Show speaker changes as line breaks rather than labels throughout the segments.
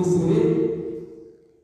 OSD.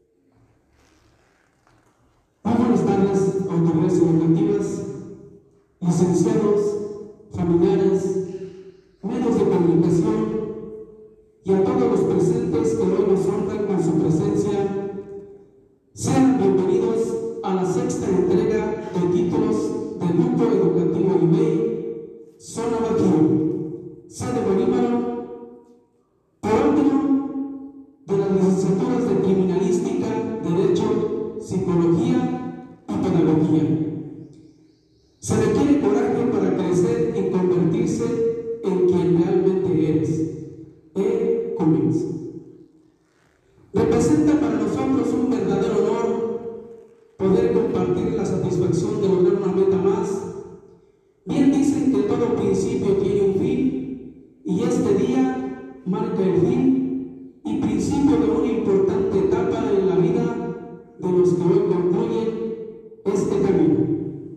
Muy buenas tardes, autoridades educativas, licenciados, familiares, medios de comunicación y a todos los presentes que hoy nos honran con su presencia. Sean bienvenidos a la sexta entrega de títulos del Grupo Educativo IMEI, Zona Bajío, sede Bolívar, por orden de las licenciaturas de Criminalística, Derecho, Psicología y Pedagogía. Se requiere coraje para crecer y convertirse en quien realmente eres. Comienza. Representa para nosotros un verdadero honor poder compartir la satisfacción de lograr una meta más. Bien dicen que todo principio tiene un fin, y este día marca el fin y principio de una importante etapa en la vida de los que hoy concluyen este camino.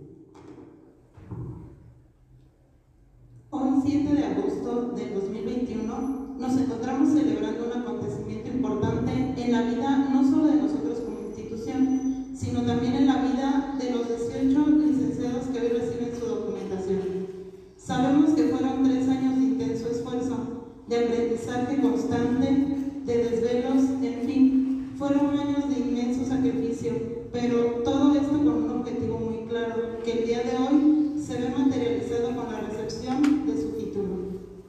Hoy, 7 de agosto del 2021, nos encontramos celebrando un acontecimiento importante en la vida no solo de nosotros como institución, sino también en la vida de los 18 licenciados que hoy reciben su documentación. Sabemos que fueron 3 años de intenso esfuerzo, de aprendizaje constante, de desvelos, en fin, fueron años de inmenso sacrificio, pero todo esto con un objetivo muy claro, que el día de hoy se ve materializado con la recepción de su título.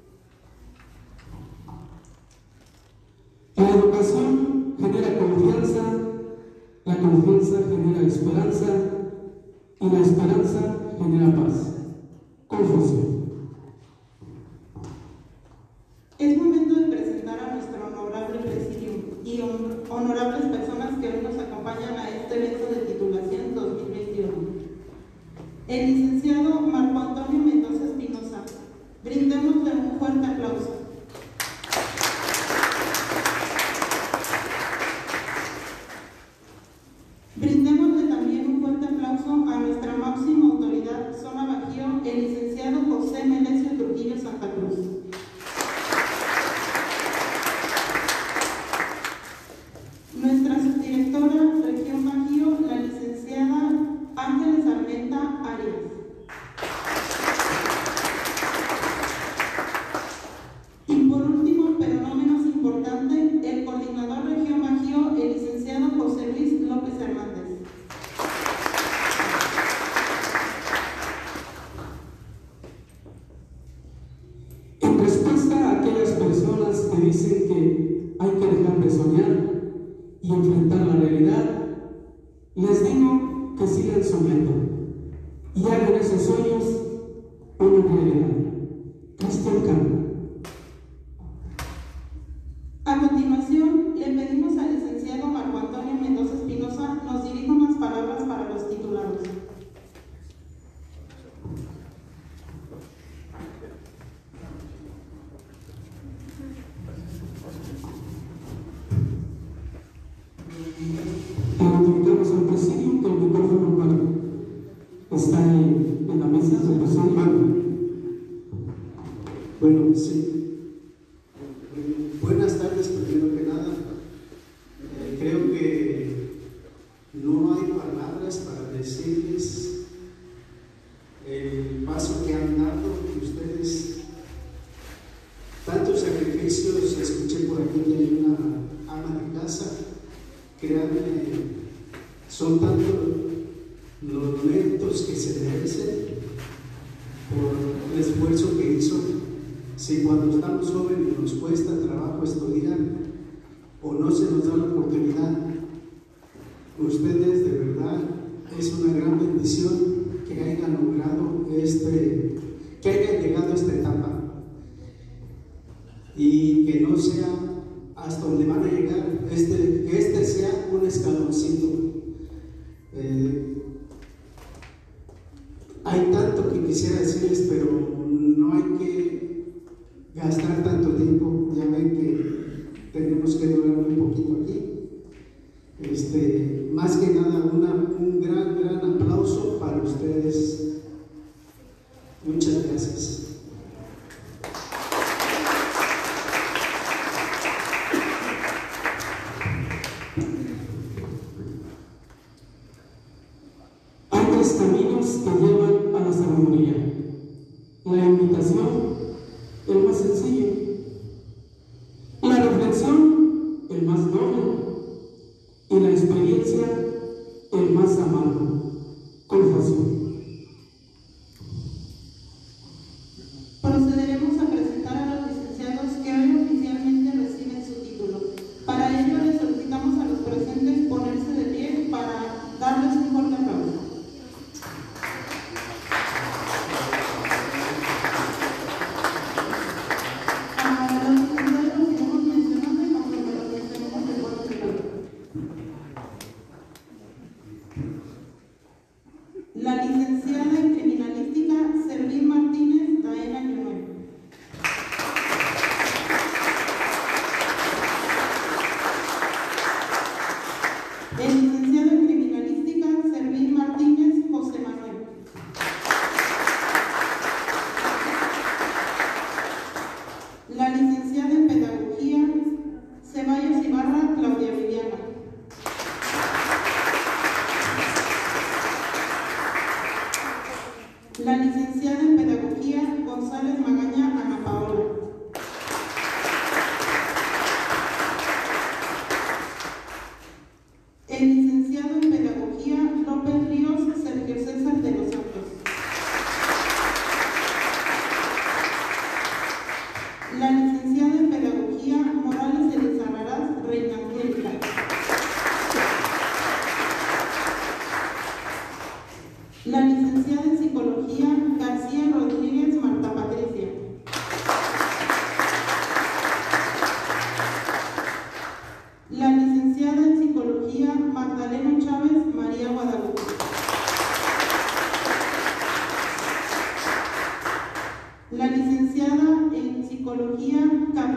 La educación genera confianza, la confianza genera esperanza y la esperanza genera paz. Confusión.
Es momento de presentar a nuestro honorable presidium y honorables personas que hoy nos acompañan a este evento de titulación 2021. El licenciado Marco Antonio Mendoza Espinosa. Brindémosle un fuerte aplauso. Brindémosle también un fuerte aplauso a nuestra máxima autoridad, Zona Bajío, el licenciado José Melesio Trujillo Santa Cruz. Nuestra subdirectora, Región Bajío, la licenciada Ángeles Armenta Arias. Y por último, pero no menos importante, el coordinador Región Bajío, el licenciado José Luis López Hernández.
En respuesta a aquellas personas que dicen que hay que dejar de soñar y enfrentar la realidad, les digo que sigan soñando y hagan esos sueños una realidad. Cristian Cano.
A continuación, le pedimos al licenciado Marco Antonio Mendoza Espinosa nos dirija unas palabras para los titulados.
Invitamos al presidium que el micrófono está en la mesa del presidium.
Bueno, sí. Buenas tardes, primero que nada. Creo que no hay palabras para decirles el paso que han dado, que ustedes, tantos sacrificios. Escuché por aquí que hay una ama de casa. Créanme, son tantos los méritos que se merecen por el esfuerzo que hizo. Si cuando estamos jóvenes nos cuesta trabajo estudiar o no se nos da la oportunidad, ustedes de verdad es una gran bendición que hayan logrado que hayan llegado a esta etapa y que no sea hasta donde van a llegar, este sea un escaloncito. Hay tanto que quisiera decirles, pero no hay que gastar tanto tiempo. Ya ven que tenemos que durar un poquito aquí. Más que nada un gran aplauso para ustedes. Muchas gracias.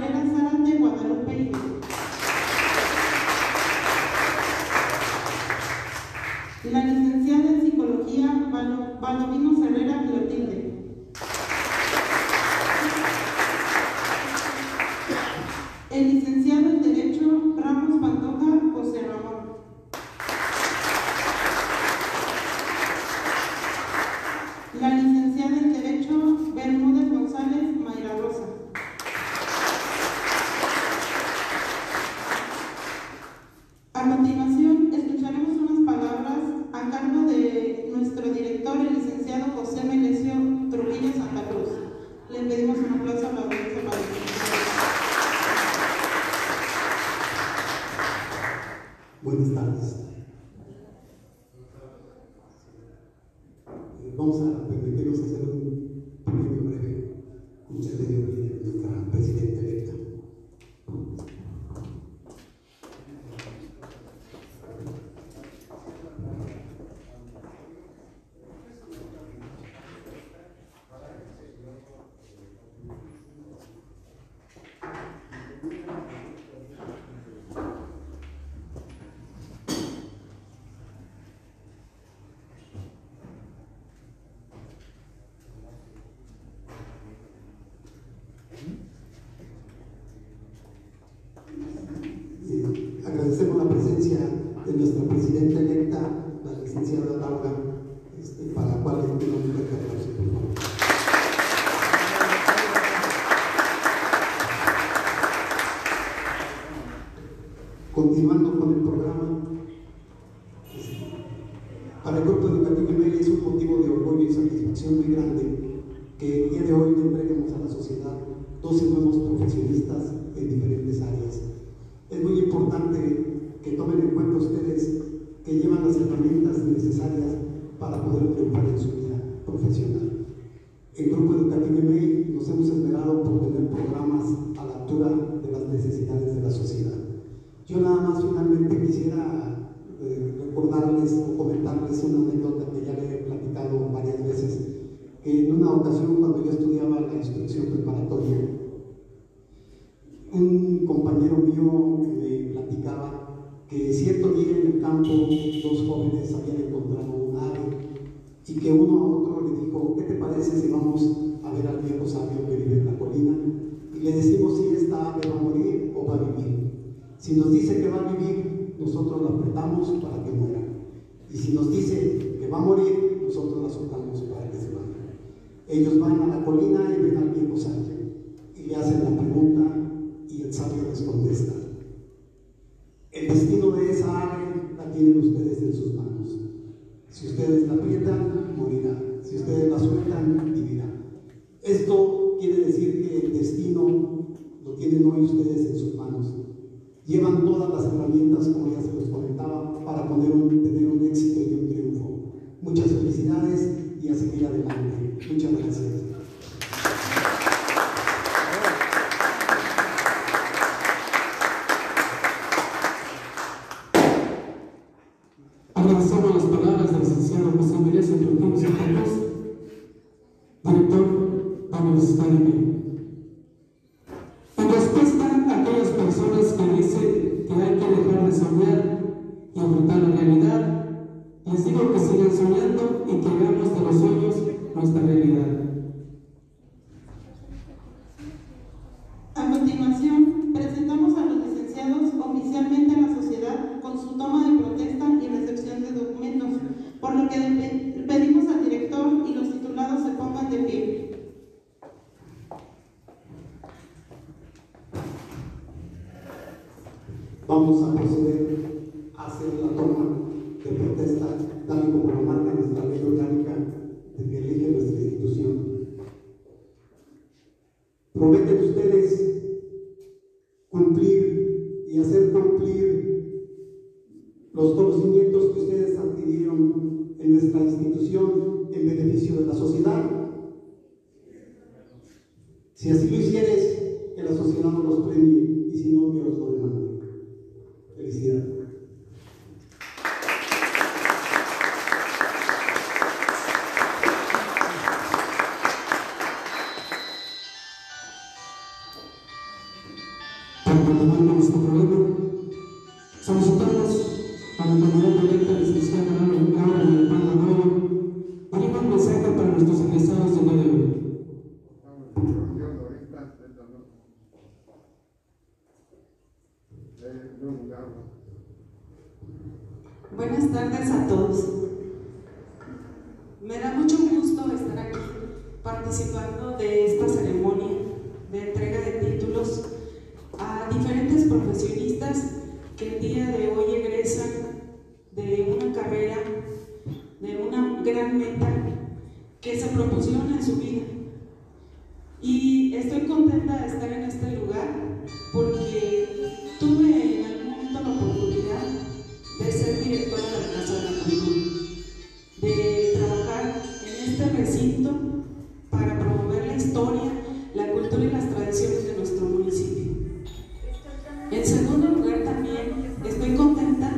Cabrera Zárate Guadalupe Ibe. La licenciada en Psicología Valdovinos Herrera Clotilde. El licenciado en Derecho Ramos Pantoja José Ramón. La licenciada en Derecho Bermúdez González Mayra Rosa. A continuación, escucharemos unas palabras a cargo de nuestro director, el licenciado José Melesio Trujillo Santa Cruz. Le pedimos un aplauso a la audiencia para el
Buenas tardes. Vamos a permitirnos hacer un pequeño breve intermedio de nuestra presidenta electa. Agradecemos la presencia de nuestra presidenta electa, la licenciada Laura, para la cual le pido un fuerte aplauso, por favor. Continuando con el programa, para el Grupo Educativo Imeli es un motivo de orgullo y satisfacción muy grande que el día de hoy le entreguemos a la sociedad 12 nuevos profesionistas en diferentes áreas. Es muy importante que tomen en cuenta ustedes que llevan las herramientas necesarias para poder triunfar en su vida profesional. El Grupo Educativo EMEI nos hemos esmerado por tener programas a la altura de las necesidades de la sociedad. Yo nada más finalmente quisiera recordarles o comentarles una anécdota que ya le he platicado varias veces, que en una ocasión cuando yo estudiaba la instrucción preparatoria, un compañero mío me platicaba que cierto día en el campo 2 jóvenes habían encontrado un ave y que uno a otro le dijo: ¿qué te parece si vamos a ver al viejo sabio que vive en la colina y le decimos si esta ave va a morir o va a vivir? Si nos dice que va a vivir, nosotros la apretamos para que muera, y si nos dice que va a morir, nosotros la soltamos para que se vaya. Ellos van a la colina y ven al viejo sabio y le hacen la pregunta y el sabio les contesta: el destino de esa ave la tienen ustedes en sus manos. Si ustedes la aprietan, morirá. Si ustedes la sueltan, vivirá. Esto quiere decir que el destino lo tienen hoy ustedes en sus manos. Llevan todas las herramientas, como ya se los comentaba, para tener un éxito y un triunfo. Muchas felicidades y a seguir adelante. Muchas gracias.
Agradecemos las palabras del licenciado José Melesio Trujillo Santa Cruz, director de la Universidad de México. En respuesta a aquellas personas que dicen que hay que dejar de soñar y enfrentar la realidad, les digo que sigan soñando y que hagamos de los sueños nuestra realidad.
A continuación, presentamos a los licenciados oficialmente a la sociedad con su toma de protesta y recepción de documentos, por lo que pedimos al director y los titulados se pongan de pie.
Vamos a proceder a hacer la toma de protesta tal y como lo marca nuestra ley orgánica de que elige nuestra institución. Prometen ustedes cumplir y hacer cumplir los conocimientos que ustedes adquirieron en nuestra institución en beneficio de la sociedad. Si así lo hicieres, que la sociedad no los premie, y si no, que os lo demande. Felicidades.
Buenas tardes a todos. Me da mucho gusto estar aquí participando de esta ceremonia de entrega de títulos a diferentes profesionistas que el día de hoy egresan de una carrera, de una gran meta que se propusieron en su vida. Y estoy contenta de estar en este lugar porque tuve en algún momento la oportunidad de ser directora de la Casa de la Cultura, de trabajar en este recinto para promover la historia, la cultura y las tradiciones de nuestro municipio. En segundo lugar, también estoy contenta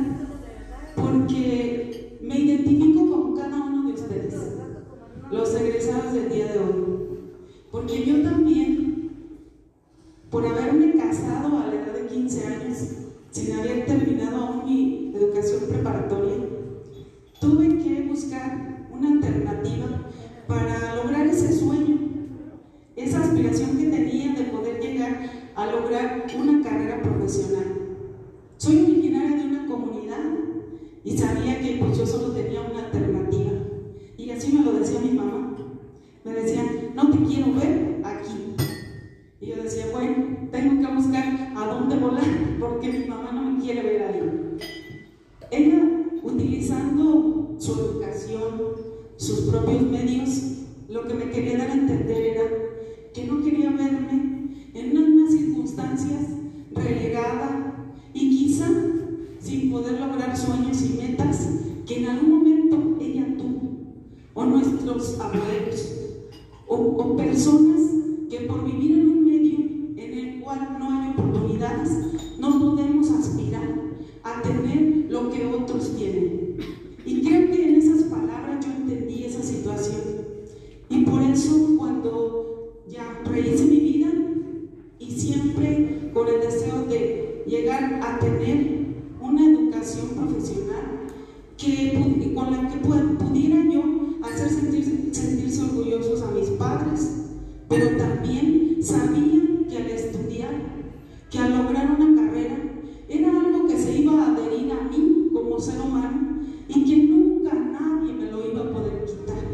porque me identifico con cada uno de ustedes, los egresados del día de hoy, porque yo también, por haberme casado a la edad de 15 años, sin haber terminado aún mi educación preparatoria, tuve que buscar una alternativa para lograr ese sueño, esa aspiración que tenía de poder llegar a lograr una carrera profesional. Soy originaria de una comunidad y sabía que pues, yo solo tenía una alternativa, y así me lo decía mi mamá. Me decía, no te quiero ver aquí. Y yo decía, bueno, tengo que buscar a dónde volar porque mi mamá no me quiere ver ahí. Ella, utilizando su educación, sus propios medios, lo que me quería dar a entender era que no quería verme en unas circunstancias relegada y quizá sin poder lograr sueños y metas que en algún momento ella tuvo, o nuestros abuelos, o personas que por vivir en un medio en el cual no hay oportunidades, no podemos aspirar a tener lo que otros tienen. Y creo que en esas palabras yo entendí esa situación, y por eso cuando ya rehice mi vida y siempre con el deseo de llegar a tener una educación profesional con la que pudiera yo hacer sentirse orgullosos a mis padres, pero también sabía que al estudiar, que al lograr una carrera, era algo que se iba a adherir a mí como ser humano y que nunca nadie me lo iba a poder quitar.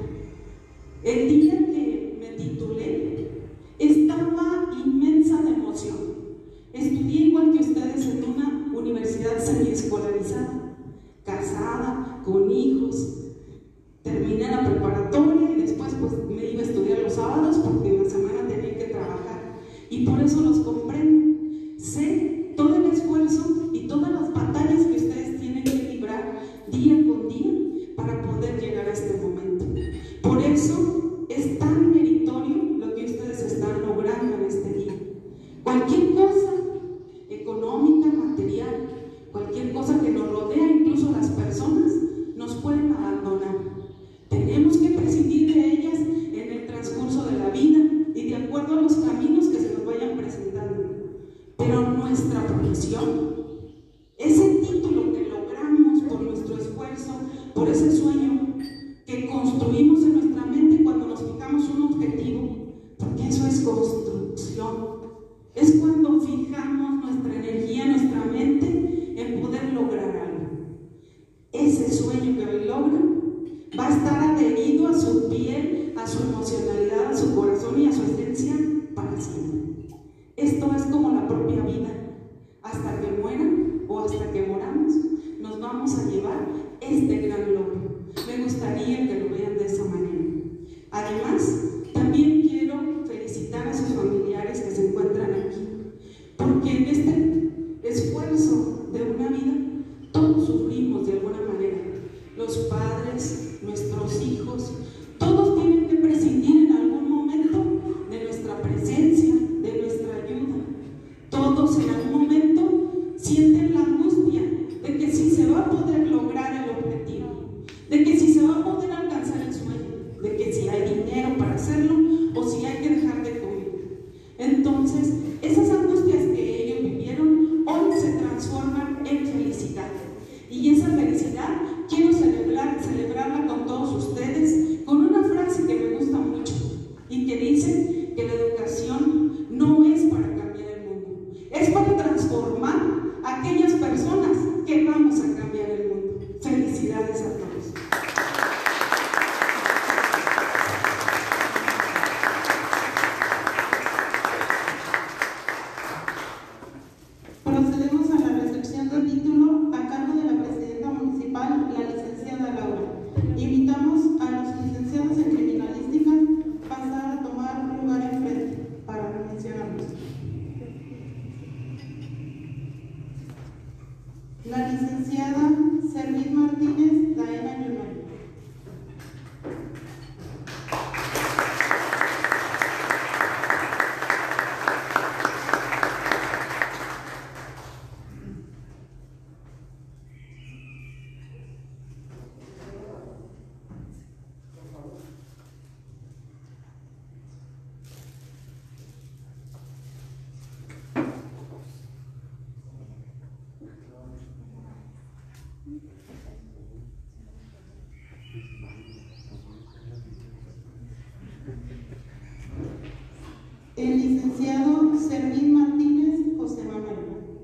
El día que me titulé, estaba inmensa de emoción. Estudié igual que ustedes en una universidad semiescolarizada, casada, con hijos. Terminé la preparatoria y después pues me iba a estudiar los sábados porque en la semana tenía que trabajar, y por eso los comprendo. Sé todo el esfuerzo y todas las batallas que ustedes tienen que librar día con día para poder llegar a este momento. Por eso es tan meritorio lo que ustedes están logrando en este día. Cualquier cosa económica, material, cualquier cosa que nos rodea, incluso las personas, nos pueden abandonar. Tenemos que prescindir de ellas en el transcurso de la vida y de acuerdo a los caminos que se nos vayan presentando. Pero nuestra profesión, ese título que logramos por nuestro esfuerzo, por ese sueño que construimos en nuestra mente cuando nos fijamos un objetivo, porque eso es construcción, es cuando fijamos nuestra energía, nuestra mente en poder lograr algo. Ese sueño que hoy logran va a estar adherido a su piel, a su emocionalidad, a su corazón y a su esencia para siempre. Esto es como la propia vida. Hasta que mueran o hasta que moramos, nos vamos a llevar este gran logro. Me gustaría que lo vean de esa manera. Además, también quiero felicitar a sus familiares que se encuentran aquí, porque en este esfuerzo de una vida, todos sufrimos de alguna manera. Los padres, nuestros hijos, todos tienen que prescindir en algún momento de nuestra presencia, de nuestra ayuda. Todos en algún momento sienten la angustia de que si se va a poder lograr el objetivo, de que si se va a poder alcanzar el sueño, de que si hay dinero para hacerlo o si hay que dejar de comer. Entonces, esas angustias que ellos vivieron hoy se transforman en felicidad. Y esa felicidad quiero celebrarla con todos ustedes con una frase que me gusta mucho y que dice que la educación no es para cambiar el mundo, es para transformar aquellas
La licenciada Servín Martínez Daena Yunay. El licenciado Servín Martínez José Manuel.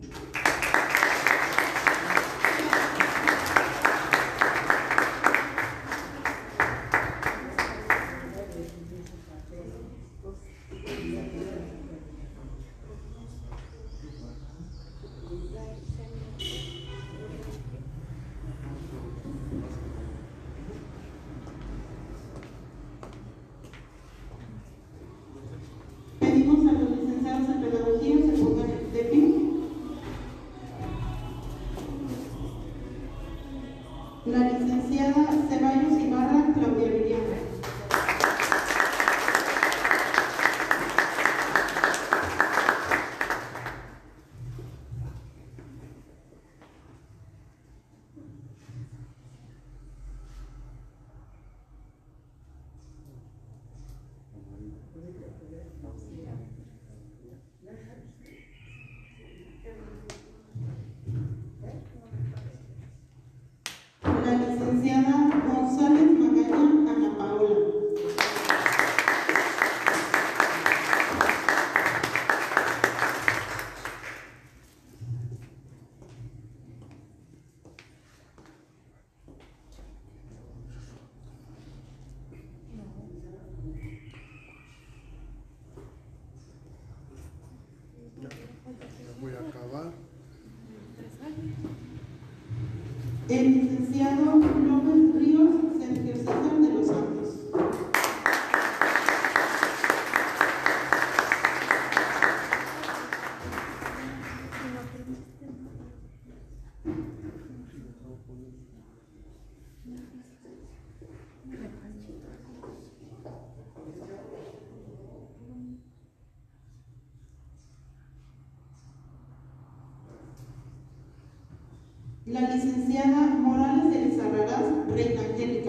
Pedimos a los licenciados en pedagogía se pongan de pie. La licenciada Ceballos Ibarra Claudia Viriana. La licenciada González Magaña Ana Paola.
Voy a acabar.
El licenciado López Ríos Sergio César de los Santos. La licenciada Morales Elizarrarás Reina Angélica.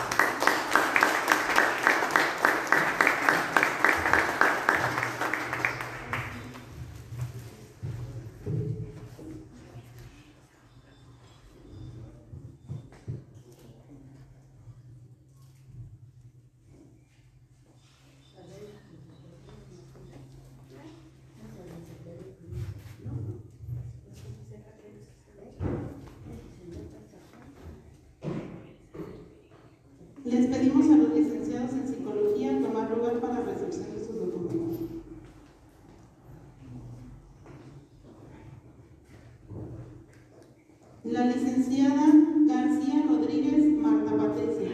Les pedimos a los licenciados en psicología tomar lugar para recepción de sus documentos. La licenciada García Rodríguez Marta Patricia.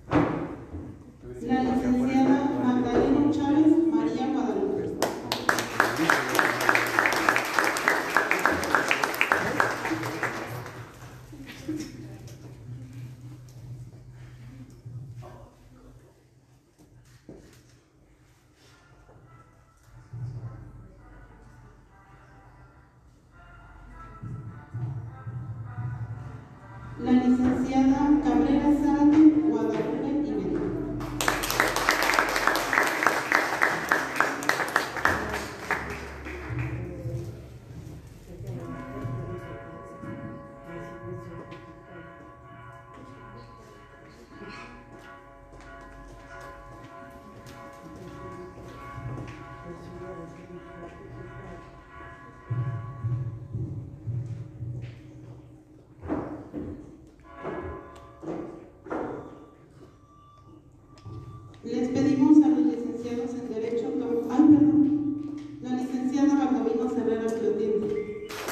La licenciada Magdalena Chávez María Guadalupe. Les pedimos a los licenciados en Derecho, la licenciada Baldovino Herrera Clotilde.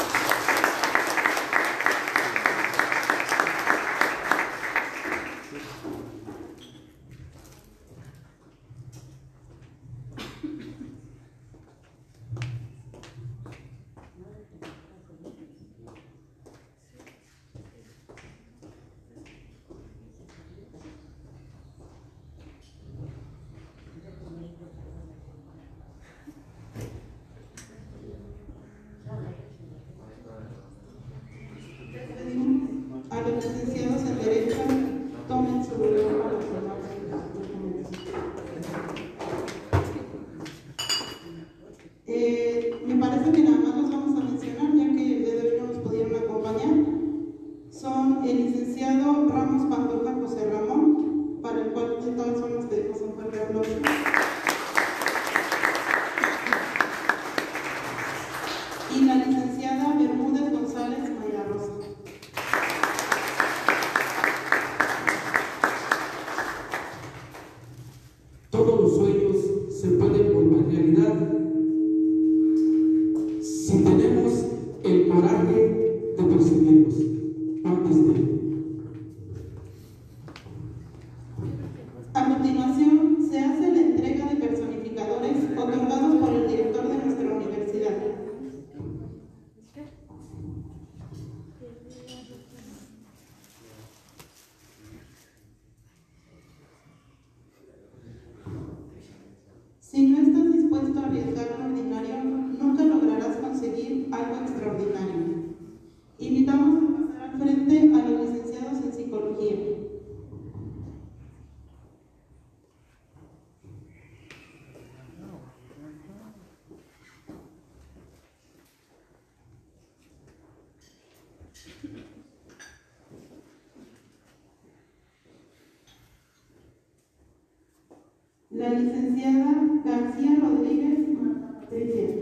A los licenciados en Derecho, tomen su lugar para formar me parece que nada más los vamos a mencionar, ya que el día de hoy no nos pudieron acompañar. Son el licenciado Ramos Pantoja José Ramón, para el cual de todas formas pedimos un fuerte aplauso. Y la licenciada Bermúdez González Mayra Rosa.
Todos los sueños se pueden volver realidad si tenemos el coraje de perseguirlos antes de.
A continuación, se hace la entrega de personificadores otorgados por el director de nuestra universidad. Si no estás dispuesto a arriesgar lo ordinario, nunca lograrás conseguir algo extraordinario. Invitamos a pasar al frente a los licenciados en Psicología. La licenciada García Rodríguez Marta Patricia.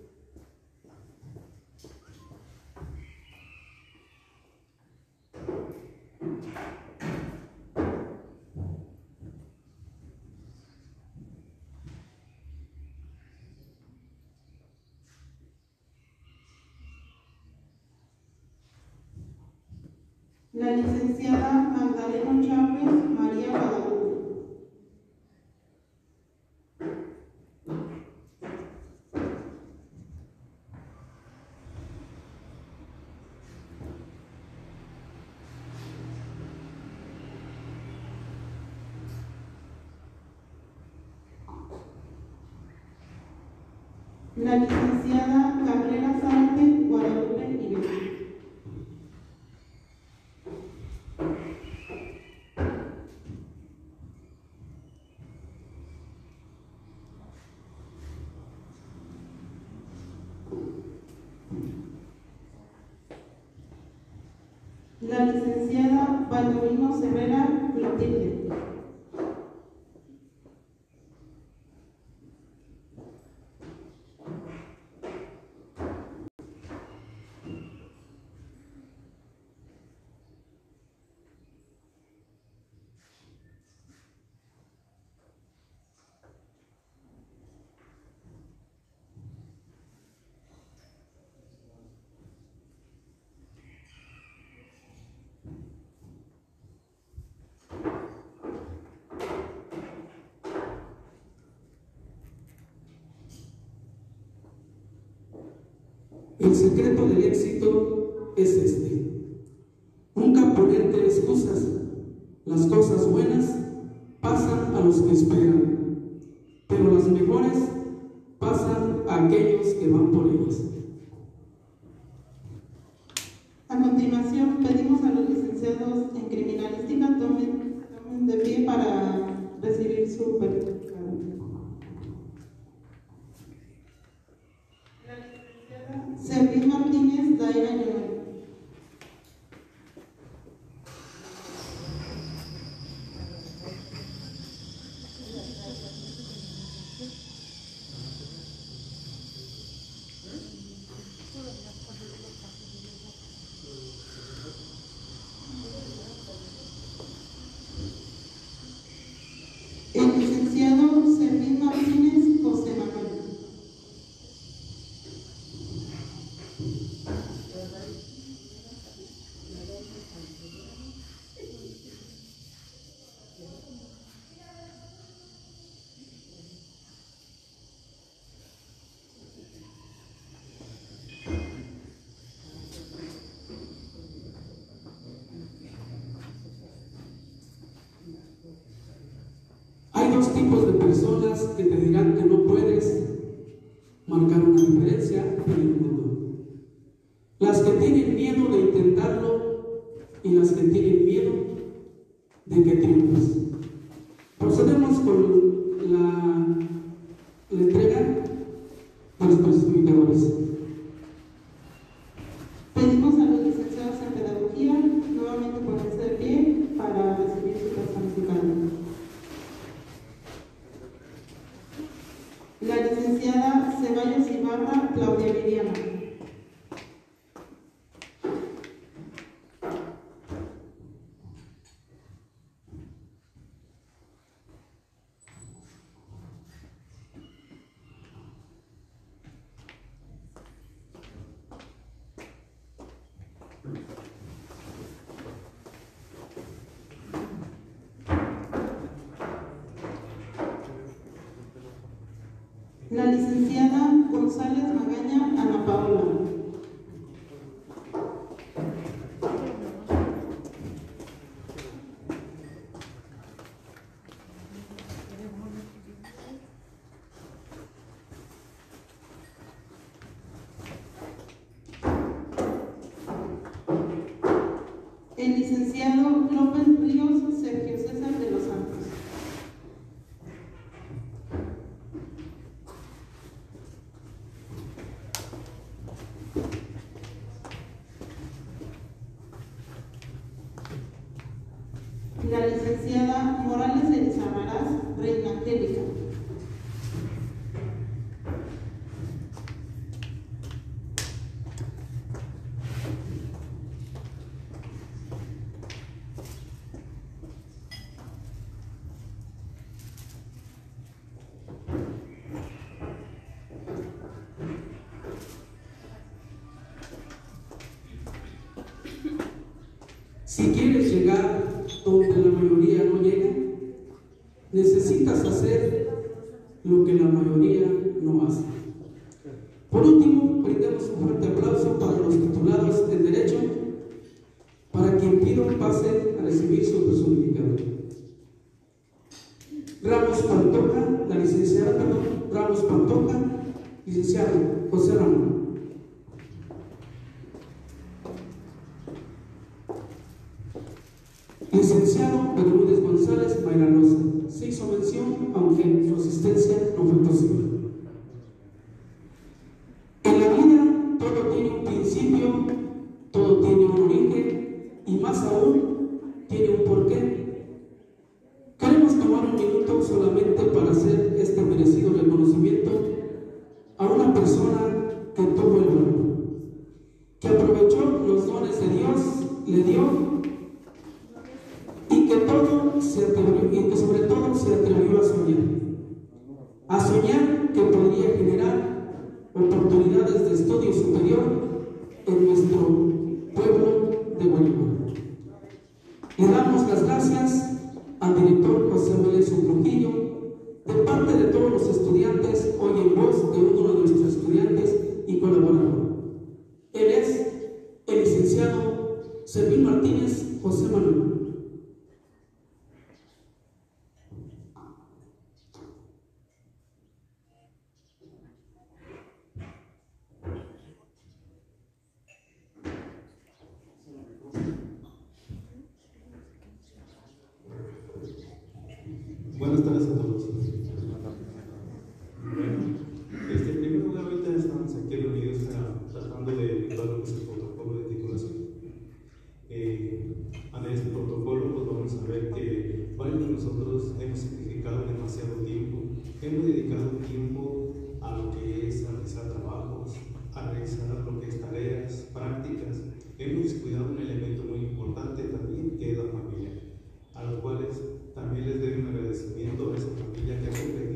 La licenciada Magdalena Chávez María Guadalupe. La licenciada Cabrera Sarte Guadalupe Iberia. La licenciada Baldovino Herrera Clotilde.
El secreto del éxito es este: nunca ponerte excusas. Las cosas buenas pasan a los que esperan, pero las mejores pasan a aquellos que van por ellas.
A continuación, pedimos a los licenciados en criminalística tomen de pie para recibir su certificado. La licenciada Servín Martínez Daira Llorel. El
Hay dos tipos de personas que te dirán que no puedes marcar una diferencia en el mundo: las que tienen miedo de intentarlo y las que tienen miedo de que triunfes. Procedemos con la entrega de los clasificadores.
Pedimos a los licenciados en pedagogía nuevamente ponerse de pie para recibir su clasificado. La licenciada Ceballos Ibarra Claudia Viviana. La licenciada González Magaña Ana Paola. El licenciado López Ríos Sergio César de los Santos. La licenciada Morales Elizarrarás Reina Angélica.
Si quieres llegar donde la mayoría no llega, necesitas hacer lo que la mayoría no hace. Por último, brindemos un fuerte aplauso para los titulados en Derecho, para quien pido pase a recibir su certificado. Ramos Pantoja, la licenciada, Ramos Pantoja, licenciado José Ramón. Licenciado Bermúdez González Mayra Rosa. Se hizo mención, aunque su asistencia no fue posible. En la vida todo tiene un principio, todo tiene un origen y más aún tiene un porqué. Queremos tomar un minuto solamente para hacer este merecido reconocimiento a una persona que tuvo el valor, que aprovechó los dones de Dios, le dio, y que sobre todo se atrevió a soñar que podría generar oportunidades de estudio superior en nuestro pueblo de Guatemala. Le damos las gracias al director José Melesio Trujillo, de parte de todos los estudiantes, hoy en voz de uno de nuestros estudiantes y colaborador. Él es el licenciado Servín Martínez José Manuel.
Buenas tardes a todos. Bueno, en primer lugar, ahorita estamos aquí reunidos tratando de evaluar lo que es el protocolo de titulación. A este protocolo, pues vamos a ver que varios de nosotros hemos sacrificado demasiado tiempo, hemos dedicado tiempo a lo que es a realizar trabajos, a realizar lo que es tareas, prácticas. Hemos descuidado un elemento muy importante también, que es la familia, a los cuales también les doy un agradecimiento a esa familia que ha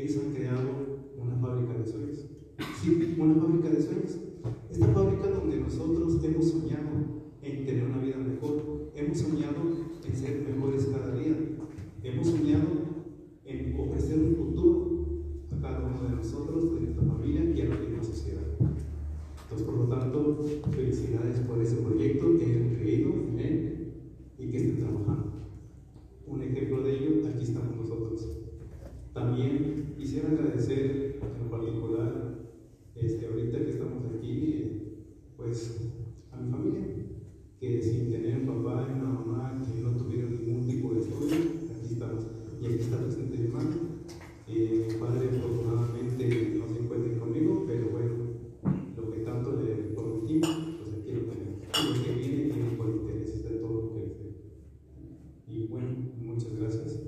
ellos han creado una fábrica de sueños. Sí, una fábrica de sueños. Esta fábrica donde nosotros hemos soñado en tener una vida mejor, hemos soñado en ser mejores cada día, hemos soñado en ofrecer un futuro a cada uno de nosotros, de nuestra familia y a la misma sociedad. Entonces, por lo tanto, felicidades por ese proyecto que hayan creído en él y que estén trabajando. Un ejemplo de ello, aquí estamos nosotros. También quisiera agradecer en particular, ahorita que estamos aquí, pues a mi familia, que sin tener un papá y una mamá que no tuvieron ningún tipo de estudio, aquí estamos. Y aquí está presente mi hermano. Mi padre afortunadamente no se encuentra conmigo, pero bueno, lo que tanto le prometí, pues aquí lo tenemos. Lo que viene por intereses de todo lo que le sé. Y bueno, muchas gracias.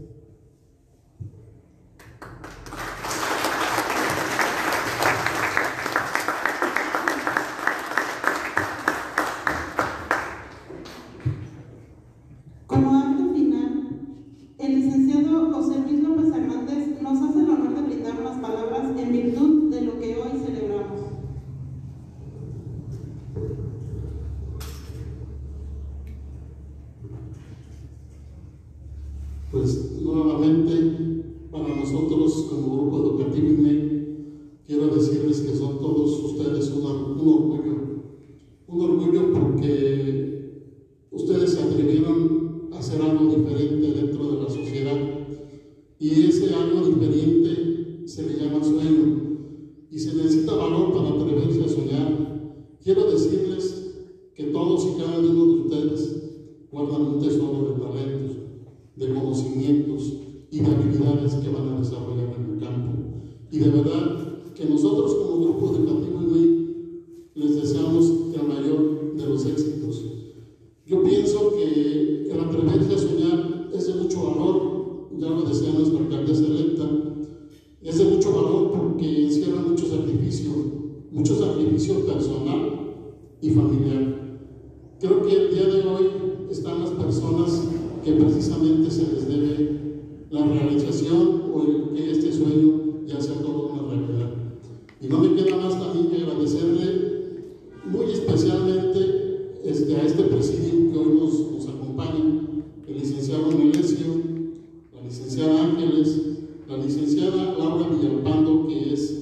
Como acto final, el licenciado José Luis López Hernández nos hace el honor de brindar unas palabras en virtud de lo que hoy celebramos.
Pues nuevamente, para nosotros como Grupo Educativo IMEI, quiero decirles que son todos ustedes un orgullo porque ustedes se atrevieron a hacer algo diferente dentro de la sociedad, y ese algo diferente se le llama sueño, y se necesita valor para atreverse a soñar. Quiero decirles que todos y cada uno de ustedes guardan un tesoro de talentos, de conocimientos y de habilidades que van a desarrollar en el campo. Y de verdad que nosotros como Grupo Educativo IMEI les deseamos el mayor de los éxitos. Yo pienso que el atreverse a soñar es de mucho valor, ya lo decía nuestra alcaldesa electa, es de mucho valor porque encierra mucho sacrificio personal y familiar. Creo que el día de hoy están las personas que precisamente se les debe la realización o el que este sueño ya sea todo una realidad. Y no me queda más también que agradecerle muy especialmente a este presidium que hoy nos acompaña, el licenciado Melesio, la licenciada Ángeles, la licenciada Laura Villalpando, que es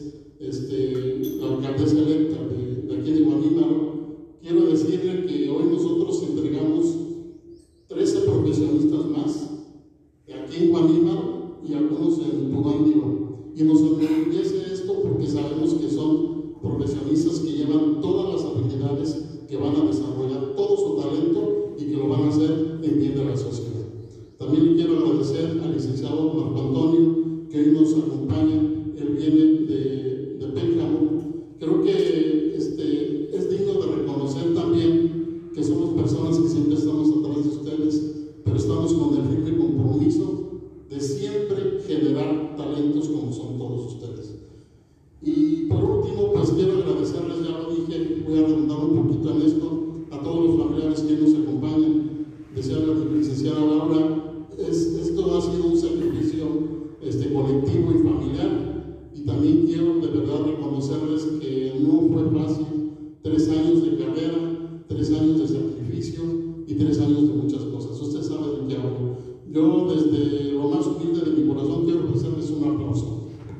la alcaldesa electa de aquí de Guanímaro. Quiero decirle que hoy nosotros entregamos 13 profesionistas más aquí en Guanímaro y algunos en Tubándigo. Y nos enorgullece esto porque sabemos que son profesionistas que llevan todas las habilidades, que van a desarrollar todo su talento y que lo van a hacer en bien de la sociedad. También le quiero agradecer al licenciado Marco Antonio, que hoy nos acompaña. Él viene de Pénjamo. Creo que es digno de reconocer también que somos personas que siempre estamos atrás de ustedes, pero estamos con el firme compromiso de siempre generar talentos como son todos ustedes. Y por último, pues quiero agradecerles, ya lo dije, voy a redundar un poquito en esto, a todos los familiares que nos acompañan. Desearle a la licenciada Laura, esto ha sido un sacrificio colectivo y familiar, y también quiero de verdad reconocerles que no fue fácil, 3 años de carrera, 3 años de sacrificio y 3 años de muchas cosas. Usted sabe de qué hablo. Yo desde lo más humilde de mi corazón quiero ofrecerles un aplauso.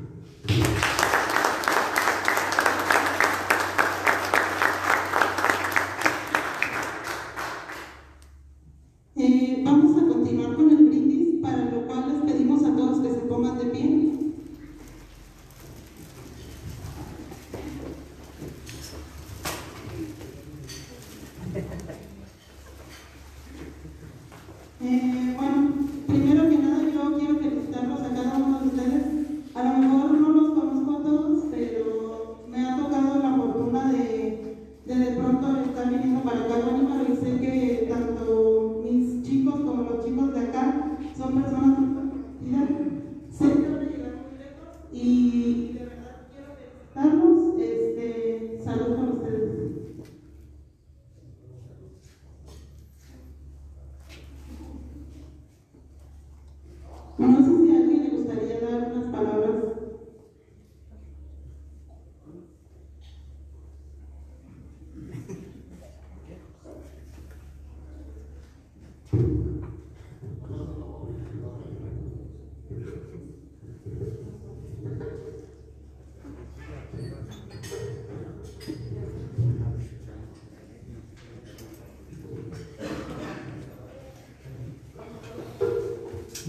Vamos a continuar con el brindis, para lo cual les pedimos a todos que se pongan de pie. Bueno, primero que nada yo quiero felicitarlos a cada uno de ustedes. A lo mejor no los conozco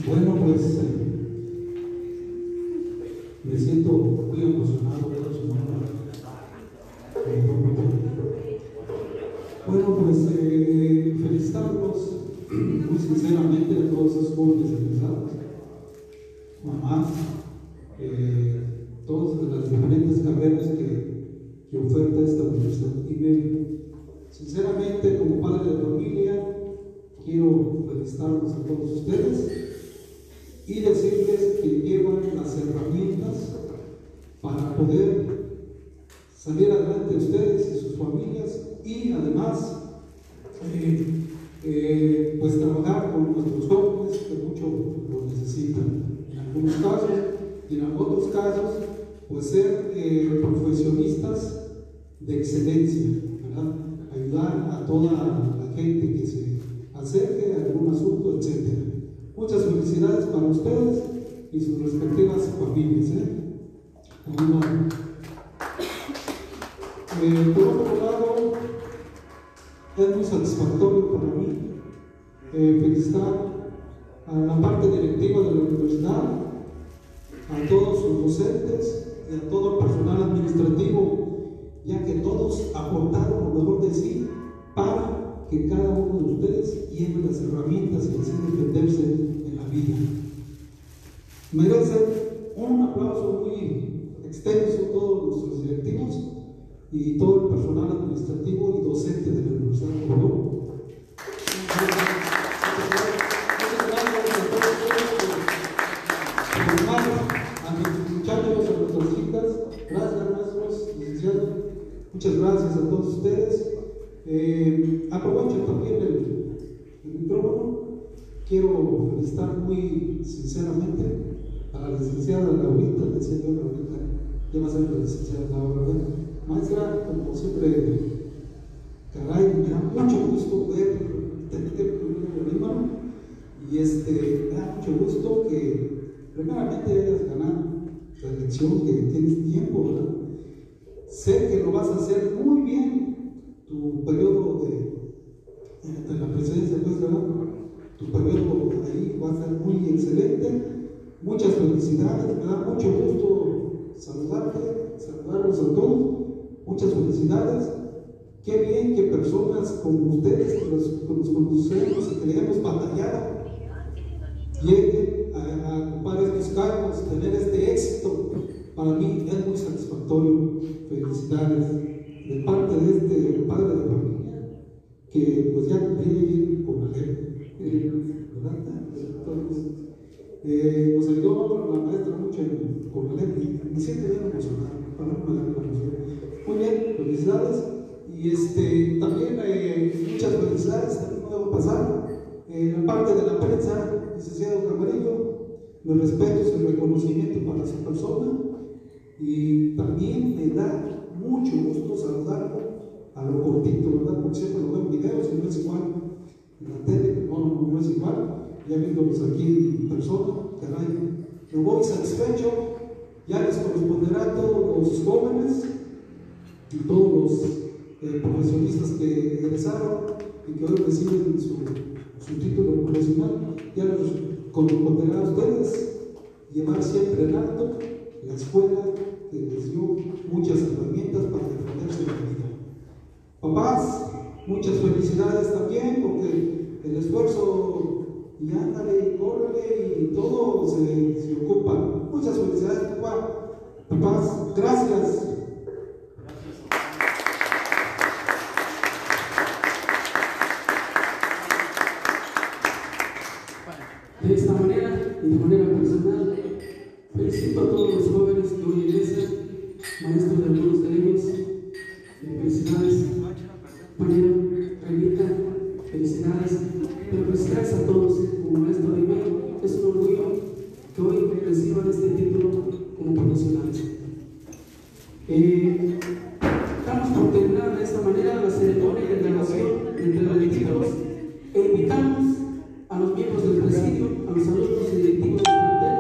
Bueno, pues me siento muy emocionado de su nombre. Bueno, pues felicitarlos muy sinceramente a todos esos jóvenes egresados, mamás, todas las diferentes carreras que oferta esta universidad. Y sinceramente, como padre de familia, quiero felicitarlos a todos ustedes y decirles que llevan las herramientas para poder salir adelante ustedes y sus familias, y además pues trabajar con nuestros jóvenes que mucho lo necesitan en algunos casos, y en otros casos pues ser profesionistas de excelencia, ¿verdad? Ayudar a toda la gente que se acerque a algún asunto, etc. Muchas felicidades para ustedes y sus respectivas familias. Por otro lado, es muy satisfactorio para mí felicitar a la parte directiva de la universidad, a todos sus docentes y a todo el personal administrativo, ya que todos aportaron lo mejor de sí para que cada uno de ustedes lleve las herramientas y así defenderse en la vida. Merecen un aplauso muy extenso todos nuestros directivos y todo el personal administrativo y docente de la Universidad de Córdoba. A mis muchachos, a nuestras chicas, gracias maestros, licenciados, muchas gracias a todos ustedes. Aprovecho también el micrófono. Quiero felicitar muy sinceramente a la licenciada Laurita, ya va a ser la licenciada Laura, maestra, como siempre, caray, me da mucho gusto ver, y me da mucho gusto que primeramente hayas ganado la elección, que tienes tiempo, ¿verdad? Sé que lo vas a hacer muy bien, tu periodo de la presidencia, pues, ¿verdad? Tu periodo ahí va a ser muy excelente. Muchas felicidades, me da mucho gusto saludarlos a todos. Muchas felicidades. Qué bien que personas como ustedes, que los conocemos y que le hemos batallado, lleguen a ocupar estos cargos, tener este éxito. Para mí es muy satisfactorio. Felicidades de parte de este padre de familia que pues ya viene con la gente, ¿verdad? Nos ayudó la maestra mucho con la gente y me siento bien emocionado. Muy bien, felicidades. Y también muchas felicidades, también no debo pasar. La parte de la prensa, licenciado Camarillo, mis respetos y reconocimiento para su persona, y también me da mucho gusto saludarlo a lo cortito, ¿verdad? Porque siempre lo veo en videos y no es igual en la tele, no es igual, ya viéndolos aquí en persona, caray, me voy satisfecho. Ya les corresponderá a todos los jóvenes y todos los profesionistas que egresaron y que hoy reciben su título profesional, ya les corresponderá a ustedes llevar siempre en alto la escuela que les dio muchas herramientas para defenderse de la vida. Papás, muchas felicidades también, porque el esfuerzo y ándale y córrele y todo se ocupa. Muchas felicidades, papá. Papás, gracias.
De esta manera y de manera personal, felicito a todos los jóvenes que hoy egresan, maestros de algunos de ellos. Felicidades, María, Renita, felicidades, pero felicidades a todos. Como maestro de medio, es un orgullo que hoy reciban este título como profesionales. Estamos por terminar de esta manera la ceremonia de graduación entre los títulos e invitamos a los miembros del presidio, a los alumnos y directivos del plantel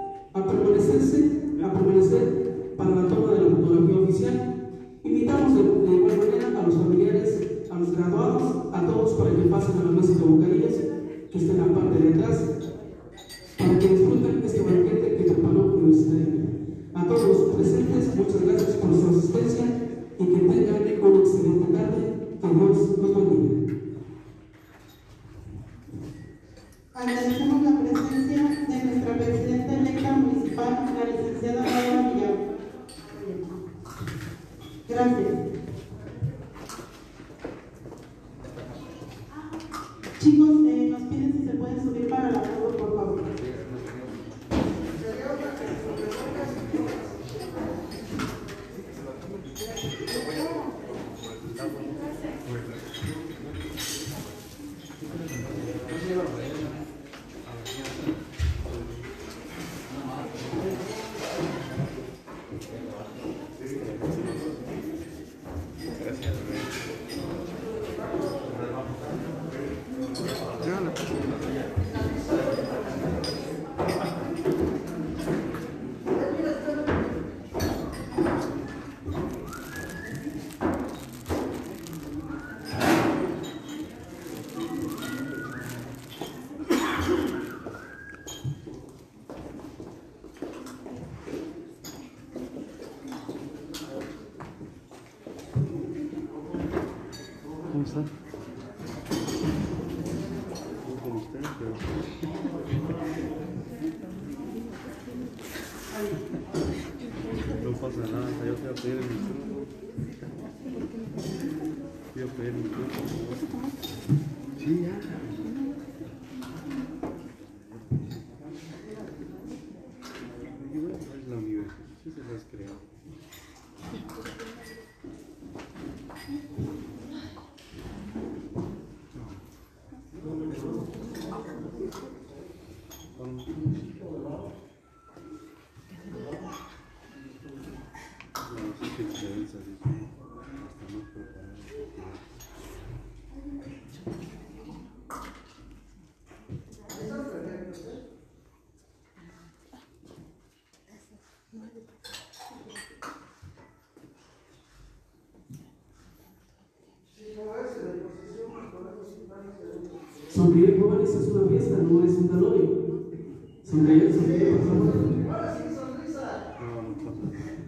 a permanecer para la toma de la fotografía oficial. Invitamos de igual manera a los familiares, a los graduados, a todos para que pasen a la mesa de bocadillos que está en la parte de atrás.
muchas gracias por su asistencia y que tengan una excelente tarde. Que Dios los bendiga.
Agradecemos la presencia de nuestra presidenta electa municipal, la licenciada Laura Villar. Gracias. Chicos, nos piden si se pueden subir para la foto, por favor.
¿Cómo está? Con usted, pero... No pasa nada, yo fui a pedir el micrófono. Fui a pedir el micrófono. Sí, ya. Es la universidad, sí se las creo.
Sonreír, jóvenes, es una fiesta, no es un velorio. Sonreír, por favor.
No, no pasa nada.